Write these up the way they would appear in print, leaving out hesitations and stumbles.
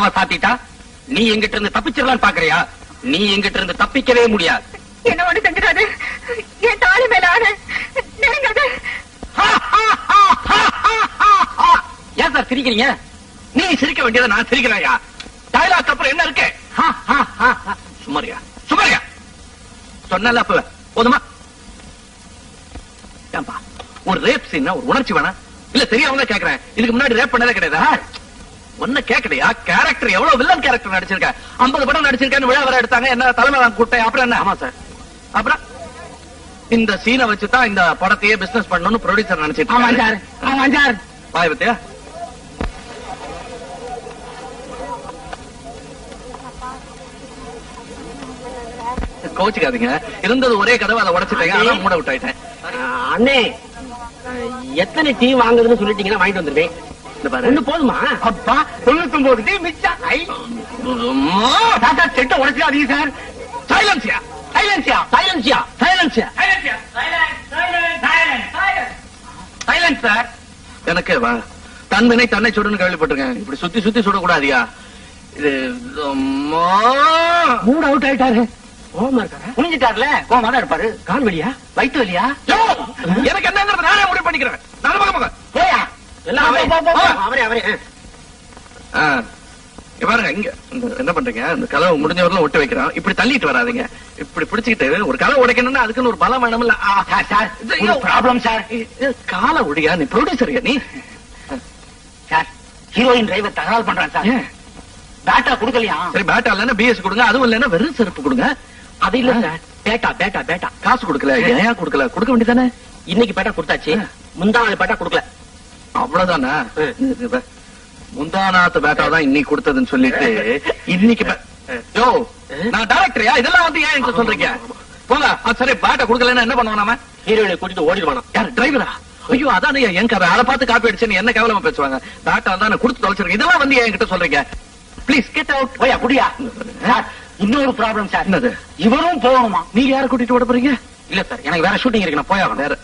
கதவை சாத்திட்டா நீ எங்கிட்ட இருந்து தப்பிச்சிடலான்னு பாக்குறியா? நீ எங்கிட்ட இருந்து தப்பிக்கவே முடியாது. என்ன ஒண்ணு செஞ்சிடாது. என் தாலி மேல ஆடு. நெருங்காது. ஏன் சார் சிரிக்கிறீங்க? நீ சிரிக்க வேண்டியதை நான் சிரிக்கிறேயா? டயலாக் அப்புறம் என்ன இருக்கு? சுமாரியா சுமாரியா சொன்னல அப்ப போதுமா? ஏன்பா ஒரு ரேப் சீன் ஒரு உணர்ச்சி வேணா? இல்ல தெரியாம கேக்குறேன். இதுக்கு முன்னாடி ரேப் பண்ணதே கிடையாதா? ஒன்ன கேக்கலையா? கேரக்டர் எவ்வளவு வில்லன் கேரக்டர் நடிச்சிருக்க? 50 படம் நடிச்சிருக்கேன்னு விழா வர எடுத்தாங்க. என்ன தலைமை கூட்டேன் அப்புறம் என்ன? ஆமா சார். அப்புறம் இந்த சீனை வச்சுதான் இந்த படத்தையே பிசினஸ் பண்ணணும்னு ப்ரொடியூசர் நினைச்சிட்டு. ஆமா சார். ஆமா சார். வாய் பத்தியா? கோச்சுக்காதீங்க. இருந்தது ஒரே கதவை, அதை உடைச்சிட்டேங்க. அதான் மூட விட்டு ஆயிட்டேன். அண்ணே எத்தனை டீ வாங்குறதுன்னு சொல்லிட்டீங்கன்னா வாங்கிட்டு வந்துருவேன். ஒண்ணு போதுமா? அப்பா 99 டீ மிச்சம். தாத்தா செட்டை உடைச்சாதீங்க சார். சைலன்சியா சைலன்சியா சைலன்சியா சைலன்சியா சைலன்ஸ் சார். எனக்கு தன்வினை தன்னை சுடுன்னு கேள்விப்பட்டிருக்கேன். இப்படி சுத்தி சுத்தி சுடக்கூடாதியா? இது மூட் அவுட் ஆயிட்டாரு. கோமா இருக்காரு. புரிஞ்சிட்டாருல. கோமா தான் இருப்பாரு. கால் வலியா வயிற்று வலியா? எனக்கு என்னங்கிறது நானே முடிவு பண்ணிக்கிறேன். நான் பக்கம் போயா எல்லாம் அவரே அவரே. பாருங்க இங்க என்ன பண்றீங்க? இந்த கதவை முடிஞ்சவரெல்லாம் ஒட்டி வைக்கிறான். இப்படி தள்ளிட்டு வராதிங்க. இப்படி பிடிச்சிக்கிட்டு ஒரு கதவை உடைக்கணும்னா அதுக்குன்னு ஒரு பலம் வேணும் இல்ல? Problem sir. காலை ஒடியா? நீ ப்ரொடியூசரியா நீ? சார் ஹீரோயின் டிரைவர் தகவல் பண்றான் சார். பேட்டா கொடுக்கலையா? சரி பேட்டா இல்லன்னா பிஎஸ் கொடுங்க. அதுவும் இல்லன்னா வெறும் செருப்பு கொடுங்க. அது இல்ல சார். பேட்டா பேட்டா பேட்டா காசு கொடுக்கல. ஏன் கொடுக்கல? கொடுக்க வேண்டியதானே? இன்னைக்கு பேட்டா கொடுத்தாச்சு. முந்தாநாள் பேட்டா கொடுக்கல. அவ்வளவுதானே? முந்தாநாத்து பேட்டா தான் இன்னைக்கு கொடுத்ததுன்னு சொல்லிட்டு இன்னைக்கு யோ நான் டைரக்டரியா? இதெல்லாம் வந்து ஏன் என்கிட்ட சொல்றீங்க? போங்க. சரி பேட்டா கொடுக்கலன்னா என்ன பண்ணுவான்? நாம ஹீரோயினை கூட்டிட்டு ஓடிடுவானா? யார் டிரைவரா? ஐயோ அதானே என் கதை. அதை பார்த்து காப்பி அடிச்சுன்னு என்ன கேவலமா பேசுவாங்க. பேட்டா தான் கொடுத்து தொலைச்சிருக்கேன். இதெல்லாம் வந்து ஏன் என்கிட்ட சொல்றீங்க? Please get out. போயா குடியா. இன்னொரு ப்ராப்ளம் சார். என்னது? இவரும் போகணுமா? நீங்க யார கூட்டிட்டு ஓட போறீங்க? இல்ல சார் எனக்கு வேற ஷூட்டிங் இருக்கு. நான் போயா வேற.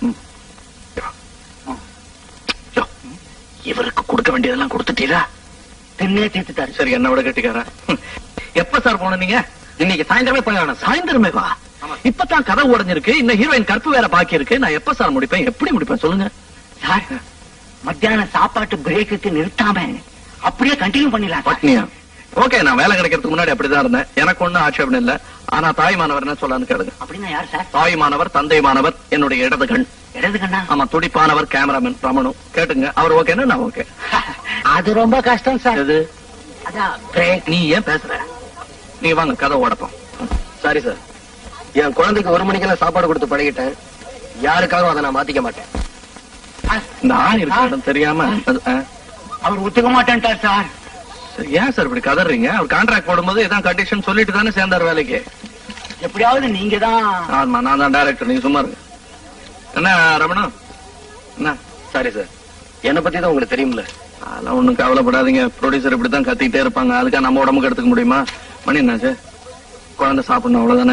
இவருக்கு கொடுக்க வேண்டியதெல்லாம் கொடுத்துட்டீரா? தென்னே தீர்த்துட்டாரு. சரி என்ன விட கட்டிக்காரா? எப்ப சார் போன நீங்க? இன்னைக்கு சாயந்தரமே போய் சாயந்தரமே வா. இப்பதான் கதை உடைஞ்சிருக்கு. இன்னும் ஹீரோயின் கற்பு வேற பாக்கி இருக்கு. நான் எப்ப சார் முடிப்பேன்? எப்படி முடிப்பேன் சொல்லுங்க சார். மத்தியான சாப்பாட்டு பிரேக்குக்கு நிறுத்தாம அப்படியே கண்டினியூ பண்ணிடலாம். பட்னியா? ஓகே. நான் வேலை கிடைக்கிறதுக்கு முன்னாடி அப்படிதான் இருந்தேன். எனக்கு ஒண்ணும் ஆட்சேபம் இல்ல. ஆனா தாய்மானவர் என்ன சொல்லான்னு கேளுங்க. அப்படின்னா யார் சார்? தாய்மானவர் தந்தைமானவர் என்னுடைய இடது கண். இடது கண்ணா? ஆமா. துடிப்பானவர் கேமராமேன் ரமணு. கேட்டுங்க. அவர் ஓகேன்னா நான் ஓகே. அது ரொம்ப கஷ்டம் சார். அது அதான் பிரேக். நீ ஏன் பேசுற? நீ வாங்க கதை ஓடப்போம். Sorry sir. என் குழந்தைக்கு 1 மணிக்கெல்லாம் சாப்பாடு கொடுத்து பழகிட்டேன். யாருக்காகவும் அதை நான் மாத்திக்க மாட்டேன். நான் இருக்க இடம் தெரியாம அவர் ஒத்துக்க மாட்டேன்ட்டார் சார். ஏன் சார் இப்படி கதறீங்க? அவர் கான்ட்ராக்ட் போடும்போது இதான் கண்டிஷன் சொல்லிட்டு தானே சேர்ந்தார் வேலைக்கு. எப்படியாவது நீங்க தான். ஆமா நான் தான் டைரக்டர். நீங்க சும்மா இருங்க. என்ன ரமணா? என்ன? Sorry sir. என்னை பத்தி தான் உங்களுக்கு தெரியும்ல. அதெல்லாம் ஒண்ணும் கவலைப்படாதீங்க. ப்ரொடியூசர் இப்படித்தான் கத்திக்கிட்டே இருப்பாங்க. அதுக்காக நம்ம உடம்புக்கு எடுத்துக்க முடியுமா? மணி என்னாச்சு? குழந்தை சாப்பிடணும் அவ்வளவுதானே.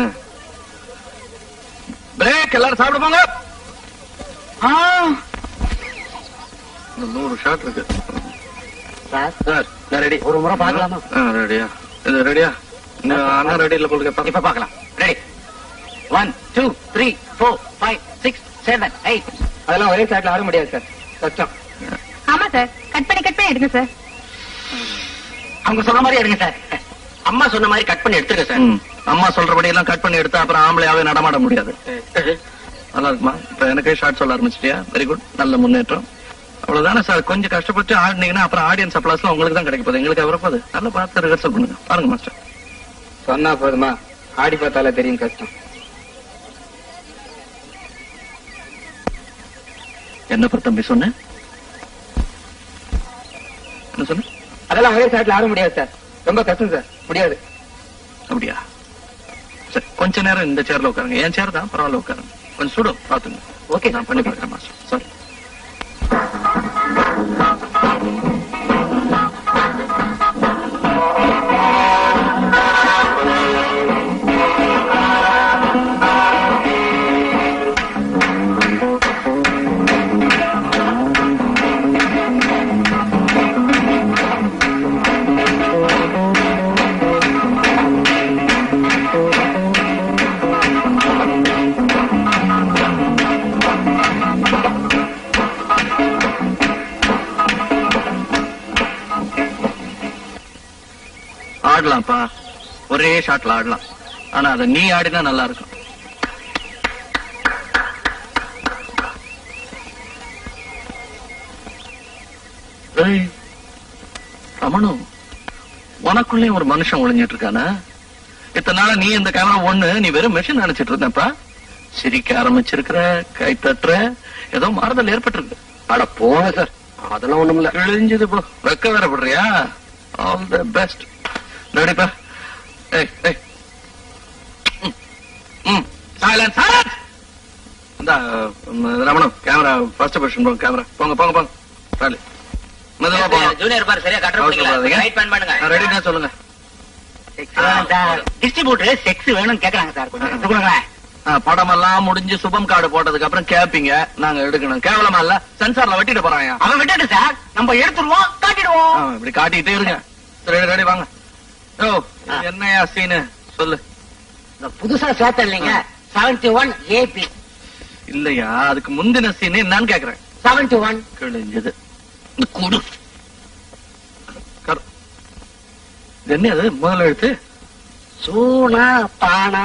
பிரேக். எல்லாரும் சாப்பிட போங்க. 100 ஷாட் இருக்கு சார். நான் ரெடி. ஒரு முறை பாக்கலாமா? ரெடியா? இது ரெடியா? அண்ணா ரெடி இல்ல போல. இப்ப பாக்கலாம். ரெடி. 1 2 3 4 5 6 7 8. அதெல்லாம் ஒரே ஷாட்ல ஆட முடியாது சார். கஷ்டம். ஆமா சார். கட் பண்ணி எடுங்க சார். அவங்க சொன்ன மாதிரி எடுங்க சார். அம்மா சொன்ன மாதிரி கட் பண்ணி எடுத்துருங்க சார். அம்மா சொல்றபடி எல்லாம் கட் பண்ணி எடுத்தா அப்புறம் ஆம்பளையாவே நடமாட முடியாது. நல்லா இருக்குமா? இப்ப எனக்கே ஷார்ட் சொல்ல ஆரம்பிச்சிட்டியா? Very good. நல்ல முன்னேற்றம். அவ்வளவுதானே சார். கொஞ்சம் கஷ்டப்பட்டு ஆடினீங்கன்னா அப்புறம் ஆடியன்ஸ் அப்ளாஸ்லாம் உங்களுக்கு தான் கிடைக்க போகுது. எங்களுக்கு அவரப்போது. நல்லா பார்த்து ரிஹர்சல் பண்ணுங்க. பாருங்க மாஸ்டர். சொன்னா போதுமா? ஆடி பார்த்தால தெரியும் கஷ்டம். என்ன தம்பி சொன்ன? என்ன சொன்ன? அதெல்லாம் ஒரே ஷாட்ல ஆட முடியாது சார். ரொம்ப கஷ்டம் சார். முடியாது. அப்படியா? சரி கொஞ்ச நேரம் இந்த சேர்ல உட்காருங்க. என் சேர் தான். பரவாயில்ல உட்காருங்க. கொஞ்சம் சுடும் பாத்துங்க. ஓகே நான் பண்ணி பார்க்கிறேன் மாஸ்டர். சாரி. ஆடலாம்ப்பா, ஒரே ஷாட்ல ஆடலாம். ஆனா அதை நீ ஆடினா நல்லா இருக்கும். ரமணு, உனக்குள்ளே ஒரு மனுஷன் ஒளிஞ்சிட்டு இருக்கானா? இத்தனை நாள நீ இந்த கேமரா ஒண்ணு, நீ வெறும் மெஷின் நினைச்சிட்டு இருந்தப்பா. சிரிக்க ஆரம்பிச்சிருக்கிற, கை தட்டுற, ஏதோ மாறுதல் ஏற்பட்டிருக்கு. அட போன சார், அதெல்லாம் ஒண்ணும் இல்ல. கிழிஞ்சது போ, வெக்க வேற படுறியா? All the best. ரெடிப்பா? Silence, silence. இந்த ரமணம், கேமரா ஃபர்ஸ்ட் பொசிஷன் போங்க. கேமரா போங்க போங்க போங்க. சாலி மெதுவா போங்க. ஜூனியர் பாரு, சரியா கட்டற போறீங்க. ரைட் பேன் பண்ணுங்க. ரெடினா சொல்லுங்க. டிஸ்ட்ரிபியூட்டர் செக்ஸ் வேணும்னு கேக்குறாங்க சார், கொஞ்சம் எடுத்துக்கோங்களேன். படம் எல்லாம் முடிஞ்சு சுபம் கார்டு போட்டதுக்கு அப்புறம் கேப்பீங்க, நாங்க எடுக்கணும். கேவலமா இல்ல? சென்சார்ல வெட்டிட்டு போறாங்க. அவன் விட்டுட்டு சார், நம்ம எடுத்துருவோம், காட்டிடுவோம். இப்படி காட்டிட்டே இருங்க. ரெடி ரெடி வாங்க. ஓ, என்னையா சீனு சொல்லு. புதுசா சேர்த்த இல்லைங்க, 71 AP. இல்லையா, அதுக்கு முந்தின சீன் என்னன்னு கேக்குறேன். 71 கிழிஞ்சது. கூடு என்ன அது? முதல்ல எழுத்து சூனா பானா.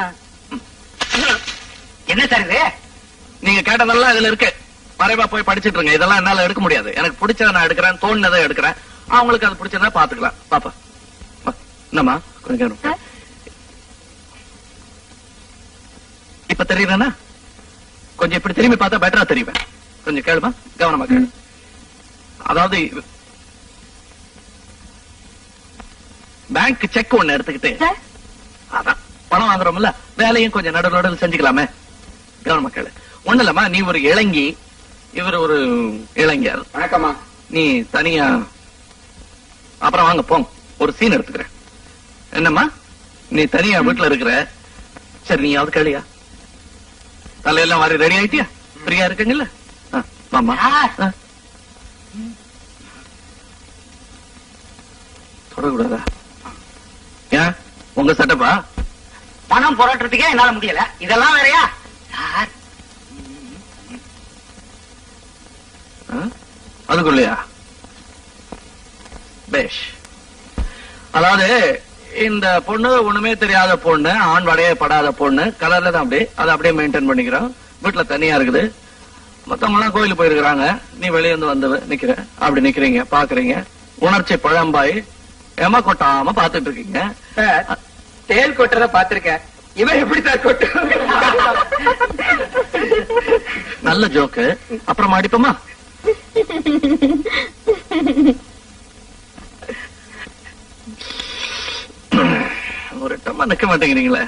என்ன சார் இது? நீங்க கேட்டதெல்லாம் இதுல இருக்கு. மறைவா போய் படிச்சிட்டு இருங்க. இதெல்லாம் என்னால எடுக்க முடியாது. எனக்கு பிடிச்சத நான் எடுக்கிறேன், தோணுனதை எடுக்கிறேன். அவங்களுக்கு அது பிடிச்சதா பாத்துக்கலாம். பாப்பா என்னம்மா கொஞ்சம் இப்ப தெரியுறேன்னா கொஞ்சம் இப்படி திரும்பி பார்த்தா பெட்டரா தெரியுவேன். கொஞ்சம் கேளுமா, கவனமா கேளு. அதாவது பேங்க் செக் ஒண்ணு எடுத்துக்கிட்டு, அதான் பணம் வாங்குறோம்ல, வேலையும் கொஞ்சம் நடு நடுவில் செஞ்சுக்கலாமே. கவனமா கேளு. ஒண்ணு இல்லம்மா, நீ ஒரு இளங்கி, இவர் ஒரு இளைஞர். வணக்கம்மா. நீ தனியா, அப்புறம் வாங்க போங்க, ஒரு சீன் எடுத்துக்கிறேன். என்னம்மா, நீ தனியா வீட்டுல இருக்கிற, சரி நீ அது கேளியா? தலையெல்லாம் வாரி ரெடி ஆயிட்டியா? ஃப்ரீயா இருக்குங்கல்ல? மாமா தொடக்கூடாதா? ஏன் உங்க செட்டப்பா? பணம் புரட்டுறதுக்கே என்னால முடியல, இதெல்லாம் வேறையா சார்? அதுக்குள்ளயா? பேஷ். அதாவது இந்த பொண்ணு ஒண்ணுமே தெரியாத பொண்ணு, ஆண் வடையே படாத பொண்ணு, கலர்ல தான் அப்படி, அதை அப்படியே மெயின்டைன் பண்ணிக்கிறோம். வீட்டுல தனியா இருக்குது. மத்தவங்க எல்லாம் கோயிலுக்கு போயிருக்கிறாங்க. நீ வெளியே வந்து நிக்கிற, அப்படி நிக்கிறீங்க, பாக்குறீங்க. உணர்ச்சி பழம்பாய் ஏமா கொட்டாம பாத்துட்டு இருக்கீங்க. தேல் கொட்டுறத பாத்திருக்கேன், இவன் எப்படி சார் கொட்டு? நல்ல ஜோக்கு. அப்புறமா அடிப்போமா? ஒரு டம்மா நிக்க மாட்டேங்கிறீங்களே.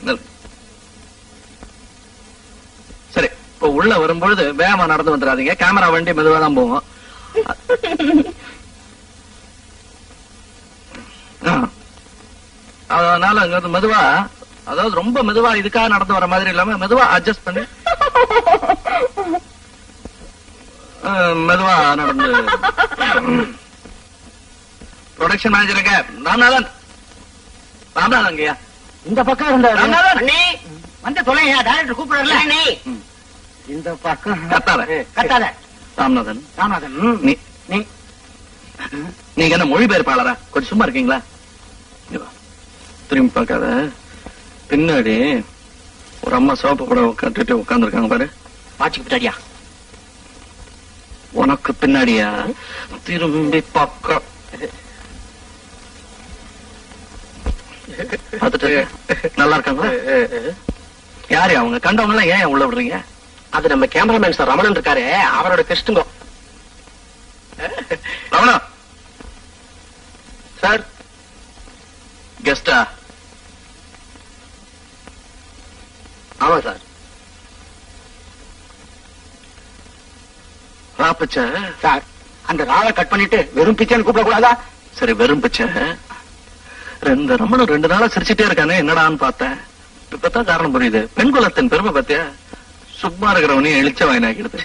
சரி, இப்ப உள்ள வரும்பொழுது வேகமா நடந்து வந்துடாதீங்க. கேமரா வண்டி மெதுவா தான் போகும். அதனால அங்க மெதுவா, அதாவது ரொம்ப மெதுவா இதுக்காக நடந்து வர மாதிரி இல்லாம மெதுவா அட்ஜஸ்ட் பண்ணி மெதுவா நடந்து. ப்ரொடக்ஷன் மேனேஜருங்க ராமநாதன், ராமநாதன்ங்கய்யா இந்த பக்கம் இருந்த ராமநாதன் வந்து தொலையா, டைரக்டர் கூப்பிடுறல. இந்த பக்கம் கத்தாத. ராமநாதன், ராமநாதன், நீங்க என்ன மொழிபெயர்ப்பாளரா? கொஞ்சம் சும்மா இருக்கீங்களா? திரும்பி பார்க்காத. பின்னாடி ஒரு அம்மா சோப்பு கூட கட்டிட்டு உட்கார்ந்து இருக்காங்க பாரு. வாட்சிக்கு பின்னாடியா? உனக்கு பின்னாடியா? திரும்பி பார்க்க. பார்த்துட்டு நல்லா இருக்காங்களா? யாரு அவங்க? கண்டவங்க எல்லாம் ஏன் உள்ள விடுறீங்க? அது நம்ம கேமராமேன் சார் ரமணன் இருக்காரு, அவரோட கெஸ்டுங்க. ரமணா சார், கெஸ்டா? ஆமா சார். ரா பிச்சை சார், அந்த ராவை கட் பண்ணிட்டு வெறும் பிச்சைன்னு கூப்பிட கூடாதா? சரி, வெறும் பிச்சை. ரமணன் 2 நாளா சிரிச்சுட்டே இருக்கானே, என்னடான்னு பார்த்தேன். இப்பதான் காரணம் புரியுது. பெண் குலத்தின் பெருமை பத்தியா? சும்மா இருக்கிறவனையும் எழுச்ச வாயினாக்கிடுது.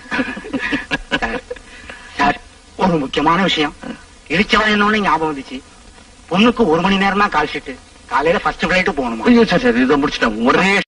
சார், ஒரு முக்கியமான விஷயம். இழிச்ச வாயினோன்னு ஞாபகம் வந்துச்சு. பொண்ணுக்கு 1 மணி நேரம் தான் கால் ஷீட்டு. காலையில ஃபர்ஸ்ட் பிளைட் போகணுமா? சரி சரி, இதை முடிச்சிட்டேன். ஒரே